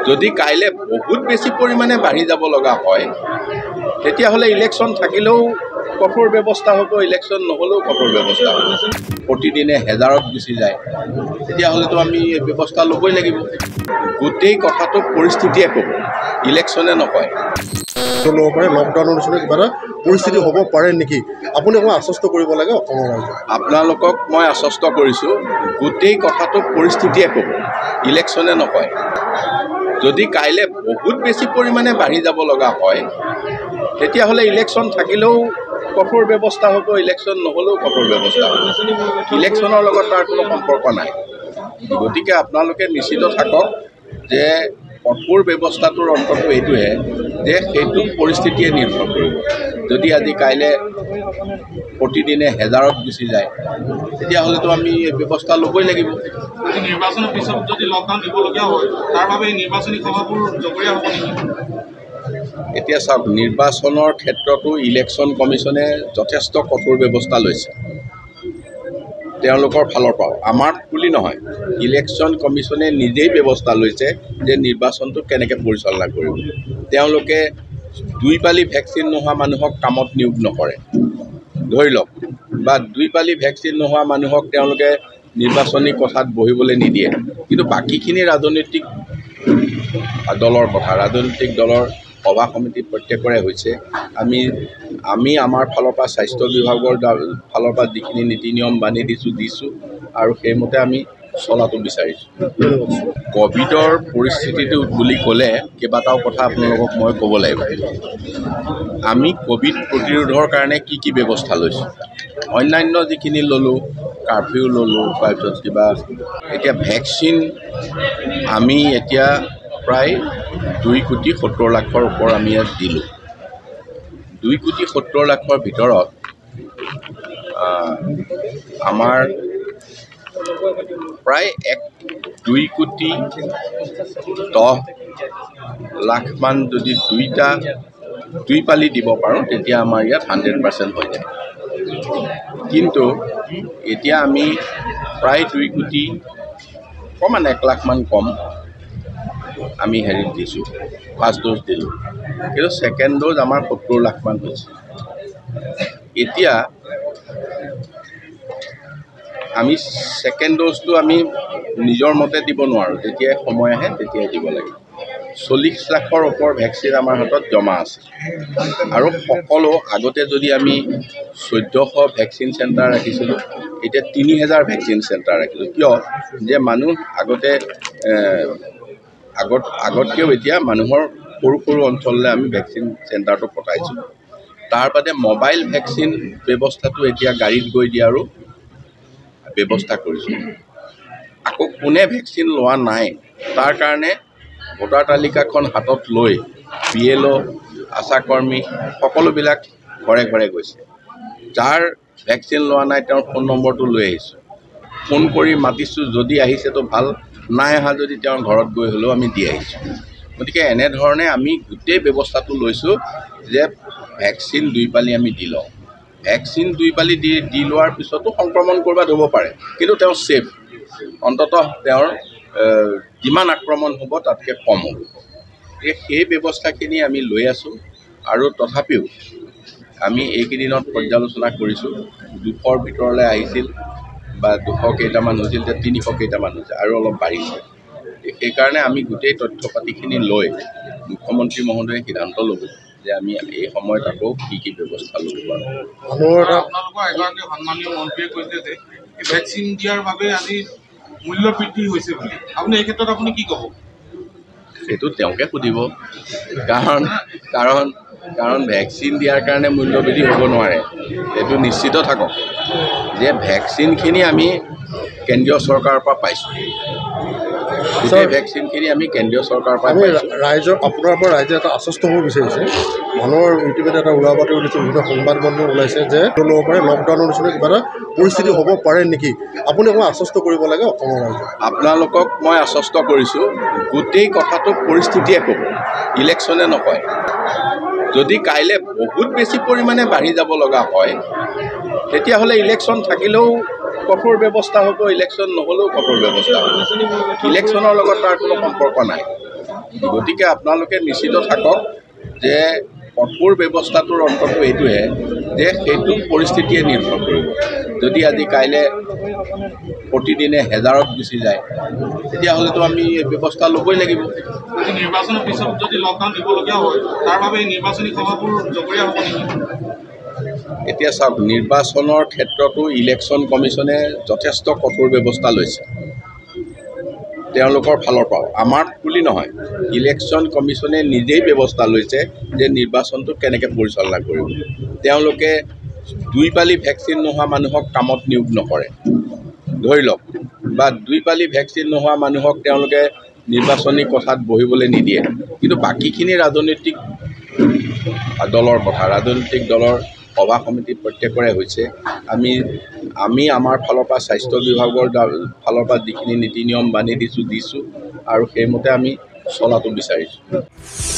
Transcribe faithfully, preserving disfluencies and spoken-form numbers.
যদি কাইলৈ বহুত বেছি পৰিমাণে বাঢ়ি যাব লগা হয় তেতিয়াহ'লে ইলেকশ্যন থাকিলেও কঠোৰ ব্যৱস্থা হ'ব, ইলেকশ্যন নহ'লেও কঠোৰ ব্যৱস্থা হ'ব। প্ৰতিদিনে হেজাৰত গুচি যায়, তেতিয়াহ'লেতো আমি ব্যৱস্থা ল'বই লাগিব। গোটেই কথাটো পৰিস্থিতিয়ে ক'ব, ইলেকশ্যনে নকয়। ল'ব পাৰে লকডাউনৰ নিচিনা কিবা এটা পৰিস্থিতি হ'ব পাৰে নেকি? আপুনি অকণমান আশ্বস্ত কৰিব লাগে অসমৰ ৰাইজক। আপোনালোকক মই আশ্বস্ত কৰিছোঁ, গোটেই কথাটো পৰিস্থিতিয়ে ক'ব, ইলেকশ্যনে নকয়। যদি কাইলৈ বহুত বেছি পৰিমাণে বাঢ়ি যাব লগা হয় তেতিয়াহ'লে ইলেকশ্যন থাকিলেও কঠোৰ ব্যৱস্থা হ'ব, ইলেকশ্যন নহ'লেও কঠোৰ ব্যৱস্থা হ'ব। ইলেকশ্যনৰ লগত তাৰ কোনো সম্পৰ্ক নাই। গতিকে আপোনালোকে নিশ্চিত থাকক যে কঠোৰ ব্যৱস্থাটোৰ অন্তটো এইটোহে যে সেইটো পৰিস্থিতিয়ে নিৰ্ভৰ কৰিব। যদি আজি কাইলৈ প্ৰতিদিনে হেজাৰত গুচি যায় তেতিয়াহ'লেতো আমি ব্যৱস্থা ল'বই লাগিব। নিৰ্বাচনৰ পিছত যদি লকডাউন দিবলগীয়া হয় তাৰ বাবে নিৰ্বাচনী সভাবোৰ জগৰীয়া হ'ব নেকি? এতিয়া চাওক, নিৰ্বাচনৰ ক্ষেত্ৰতো ইলেকশ্যন কমিশ্যনে যথেষ্ট কঠোৰ ব্যৱস্থা লৈছে তেওঁলোকৰ ফালৰ পৰা। আমাৰ বুলি নহয়, ইলেকশ্যন কমিশ্যনে নিজেই ব্যৱস্থা লৈছে যে নিৰ্বাচনটো কেনেকৈ পৰিচালনা কৰিব। তেওঁলোকে দুই পালি ভেকচিন নোহোৱা মানুহক কামত নিয়োগ নকৰে ধৰি লওক, বা দুই পালি ভেকচিন নোহোৱা মানুহক তেওঁলোকে নিৰ্বাচনী কথাত বহিবলৈ নিদিয়ে। কিন্তু বাকীখিনি ৰাজনৈতিক দলৰ কথা, ৰাজনৈতিক দলৰ সভা সমিতি প্ৰত্যেকৰে হৈছে। আমি আমি আমাৰ ফালৰ পৰা স্বাস্থ্য বিভাগৰ ফালৰ পৰা যিখিনি নীতি নিয়ম বান্ধি দিছোঁ দিছোঁ আৰু সেইমতে আমি চলাটো বিচাৰিছোঁ। ক'ভিডৰ পৰিস্থিতিটো বুলি ক'লে কেইবাটাও কথা আপোনালোকক মই ক'ব লাগিব। আমি ক'ভিড প্ৰতিৰোধৰ কাৰণে কি কি ব্যৱস্থা লৈছোঁ, অন্যান্য যিখিনি ল'লোঁ, কাৰফিউ ল'লোঁ, তাৰপিছত কিবা এতিয়া ভেকচিন আমি এতিয়া প্ৰায় দুই কোটি সত্তৰ লাখৰ ওপৰ আমি ইয়াত দিলোঁ। দুই কোটি সত্তৰ লাখৰ ভিতৰত আমাৰ প্ৰায় এক দুই কোটি দহ লাখমান যদি দুইটা দুই পালি দিব পাৰোঁ তেতিয়া আমাৰ ইয়াত হাণ্ড্ৰেড পাৰ্চেণ্ট হৈ যায়। কিন্তু এতিয়া আমি প্ৰায় দুই কোটি অকণমান এক লাখমান কম আমি হেৰিত দিছোঁ, ফাৰ্ষ্ট ড'জ দিলোঁ। কিন্তু ছেকেণ্ড ড'জ আমাৰ সত্তৰ লাখমান হৈছে। এতিয়া আমি ছেকেণ্ড ড'জটো আমি নিজৰ মতে দিব নোৱাৰোঁ, যেতিয়াই সময় আহে তেতিয়াই দিব লাগে। চল্লিছ লাখৰ ওপৰ ভেকচিন আমাৰ হাতত জমা আছে আৰু সকলো আগতে যদি আমি চৈধ্যশ ভেকচিন চেণ্টাৰ ৰাখিছিলোঁ, এতিয়া তিনি হেজাৰ ভেকচিন চেণ্টাৰ ৰাখিলোঁ। কিয় যে মানুহ আগতে আগত আগতকৈও এতিয়া মানুহৰ সৰু সৰু অঞ্চললৈ আমি ভেকচিন চেণ্টাৰটো পঠাইছোঁ। তাৰ বাদে মোবাইল ভেকচিন ব্যৱস্থাটো এতিয়া গাড়ীত গৈ দিয়াৰো ব্যৱস্থা কৰিছোঁ। আকৌ কোনে ভেকচিন লোৱা নাই তাৰ কাৰণে ভোটাৰ তালিকাখন হাতত লৈ বি এল অ', আশাকৰ্মী সকলোবিলাক ঘৰে ঘৰে গৈছে। যাৰ ভেকচিন লোৱা নাই তেওঁৰ ফোন নম্বৰটো লৈ আহিছোঁ, ফোন কৰি মাতিছোঁ, যদি আহিছেতো ভাল, নাই অহা যদি তেওঁৰ ঘৰত গৈ হ'লেও আমি দি আহিছোঁ। গতিকে এনেধৰণে আমি গোটেই ব্যৱস্থাটো লৈছোঁ যে ভেকচিন দুই পালি আমি দি লওঁ। ভেকচিন দুই পালি দি দি লোৱাৰ পিছতো সংক্ৰমণ ক'ৰবাত হ'ব পাৰে, কিন্তু তেওঁ ছেফ, অন্ততঃ তেওঁৰ যিমান আক্ৰমণ হ'ব তাতকৈ কম হ'ব। গতিকে সেই ব্যৱস্থাখিনি আমি লৈ আছোঁ। আৰু তথাপিও আমি এইকেইদিনত পৰ্যালোচনা কৰিছোঁ, দুশৰ ভিতৰলৈ আহিছিল বা দুশ কেইটামান হৈছিল, এতিয়া তিনিশ কেইটামান হৈছে আৰু অলপ বাঢ়িছে। সেইকাৰণে আমি গোটেই তথ্য পাতিখিনি লৈ মুখ্যমন্ত্ৰী মহোদয়ে সিদ্ধান্ত ল'ব যে আমি এই সময়ত আকৌ কি কি ব্যৱস্থা ল'ব পাৰোঁ। আপোনালোকৰ এগৰাকী সন্মানীয় মন্ত্ৰীয়ে কৈছে যে ভেকচিন দিয়াৰ বাবে আজি মূল্য বৃদ্ধি হৈছে বুলি, আপুনি এই ক্ষেত্ৰত আপুনি কি ক'ব? সেইটো তেওঁকে সুধিব, কাৰণ কাৰণ কাৰণ ভেকচিন দিয়াৰ কাৰণে মূল্য বৃদ্ধি হ'ব নোৱাৰে। সেইটো নিশ্চিত থাকক যে ভেকচিনখিনি আমি কেন্দ্ৰীয় চৰকাৰৰ পৰা পাইছোঁ। গোটেই ভেকচিনখিনি আমি কেন্দ্ৰীয় চৰকাৰৰ পৰা পাইছোঁ। ৰাইজৰ আপোনাৰ পৰা ৰাইজে এটা আশ্বস্ত হ'ব বিচাৰিছে। মানুহৰ ইউটিউবত এটা ওলোৱা বাতৰি ওলাইছে, বিভিন্ন সংবাদ মাধ্যম ওলাইছে যে ল'ব পাৰে লকডাউনৰ নিচিনা কিবা এটা পৰিস্থিতি হ'ব পাৰে নেকি? আপুনি অকণমান আশ্বস্ত কৰিব লাগে অসমৰ ৰাইজক। আপোনালোকক মই আশ্বস্ত কৰিছোঁ, গোটেই কথাটো পৰিস্থিতিয়ে ক'ব, ইলেকশ্যনে নকয়। যদি কাইলৈ বহুত বেছি পৰিমাণে বাঢ়ি যাব লগা হয় তেতিয়াহ'লে ইলেকশ্যন থাকিলেও কঠোৰ ব্যৱস্থা হ'ব, ইলেকশ্যন নহ'লেও কঠোৰ ব্যৱস্থা হ'ব। ইলেকশ্যনৰ লগত তাৰ কোনো সম্পৰ্ক নাই। গতিকে আপোনালোকে নিশ্চিত থাকক যে কঠোৰ ব্যৱস্থাটোৰ অন্তটো এইটোহে যে সেইটো পৰিস্থিতিয়ে নিৰ্ভৰ কৰিব। যদি আজি কাইলৈ প্ৰতিদিনে হেজাৰত গুচি যায় তেতিয়াহ'লেতো আমি এই ব্যৱস্থা ল'বই লাগিব। যদি নিৰ্বাচনৰ পিছত যদি লকডাউন দিবলগীয়া হয় তাৰ বাবে নিৰ্বাচনী সভাবোৰ জগৰীয়া হ'ব নেকি? এতিয়া চাওক, নিৰ্বাচনৰ ক্ষেত্ৰতো ইলেকশ্যন কমিশ্যনে যথেষ্ট কঠোৰ ব্যৱস্থা লৈছে তেওঁলোকৰ ফালৰ পৰা, আমাৰ বুলি নহয়। ইলেকশ্যন কমিশ্যনে নিজেই ব্যৱস্থা লৈছে যে নিৰ্বাচনটো কেনেকৈ পৰিচালনা কৰিব। তেওঁলোকে দুই পালি ভেকচিন নোহোৱা মানুহক কামত নিয়োগ নকৰে ধৰি লওক, বা দুই পালি ভেকচিন নোহোৱা মানুহক তেওঁলোকে নিৰ্বাচনী কথাত বহিবলৈ নিদিয়ে। কিন্তু বাকীখিনি ৰাজনৈতিক দলৰ কথা, ৰাজনৈতিক দলৰ সভা সমিতি প্ৰত্যেকৰে হৈছে। আমি আমি আমাৰ ফালৰ পৰা স্বাস্থ্য বিভাগৰ ফালৰ পৰা যিখিনি নীতি নিয়ম বান্ধি দিছোঁ দিছোঁ আৰু সেইমতে আমি চলাটো বিচাৰিছোঁ।